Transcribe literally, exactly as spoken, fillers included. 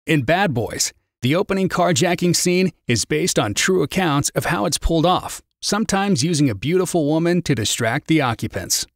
In Bad Boys, the opening carjacking scene is based on true accounts of how it's pulled off, sometimes using a beautiful woman to distract the occupants.